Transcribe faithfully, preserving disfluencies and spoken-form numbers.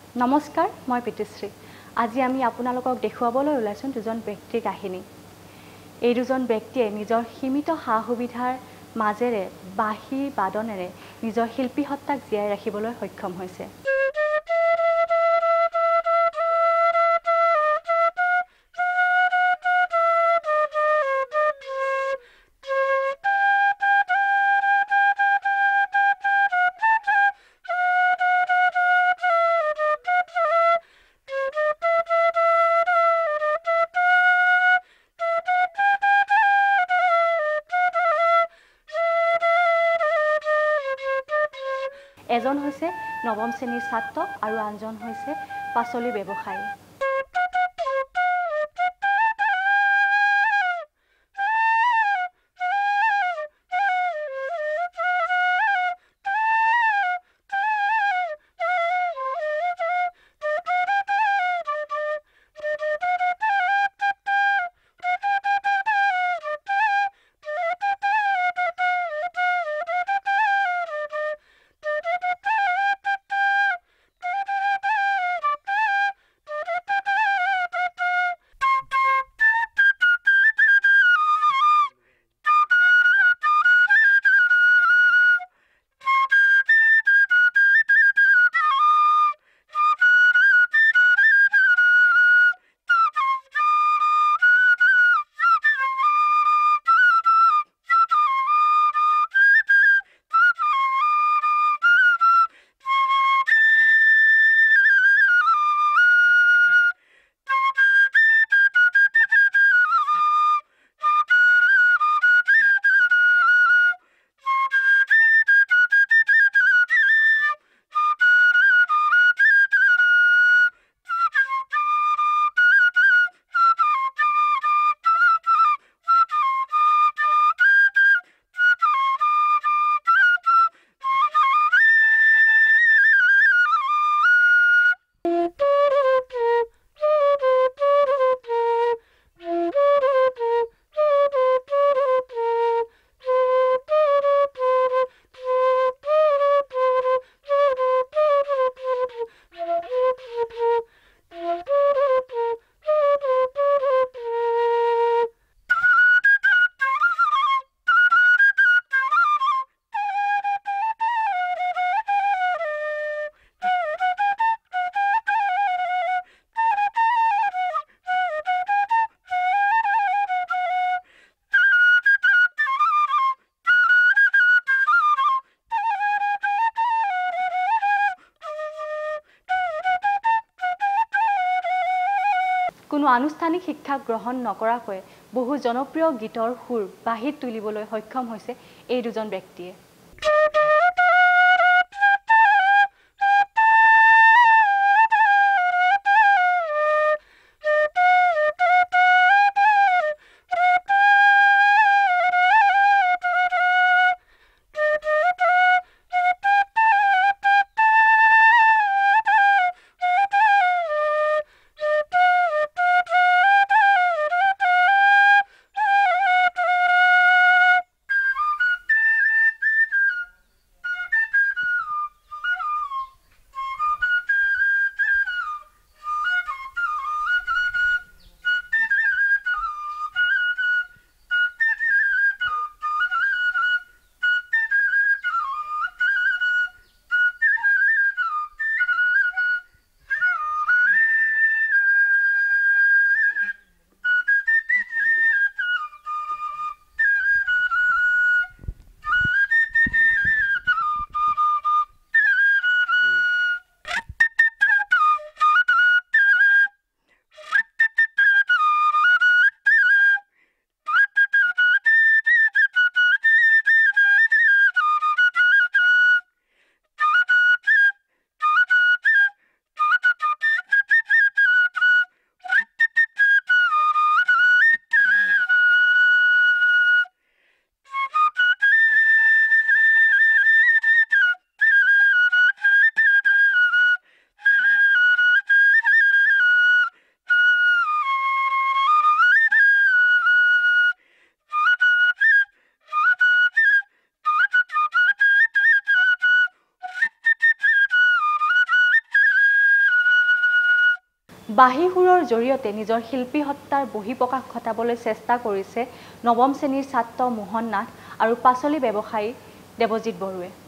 নমস্কাৰ, মই পিতৃশ্ৰী। আজি আমি আপোনালোকক দেখুৱাবলৈ ওলাইছোঁ দুজন ব্যক্তিৰ কাহিনী। এই দুজন ব্যক্তিয়ে নিজৰ সীমিত সা-সুবিধাৰ মাজেৰে বাঁহী বাদনেৰে নিজৰ শিল্পী সত্তাক জীয়াই ৰাখিবলৈ সক্ষম হৈছে। এজন হৈছে নৱম শ্ৰেণীৰ ছাত্ৰ আৰু আনজন হৈছে পাচলি ব্যৱসায়ী। কোনো আনুষ্ঠানিক শিক্ষা গ্ৰহণ নকৰাকৈ বহু জনপ্ৰিয় গীতৰ সুৰ বাঁহীত তুলিবলৈ সক্ষম হৈছে এই দুজন ব্যক্তিয়ে। বাঁহী সুৰৰ জৰিয়তে নিজৰ শিল্পী সত্তাৰ বহিঃপ্ৰকাশ ঘটাবলৈ চেষ্টা কৰিছে নৱম শ্ৰেণীৰ ছাত্ৰ মোহন নাথ আৰু পাচলি ব্যৱসায়ী দেৱজিৎ বড়োৱে।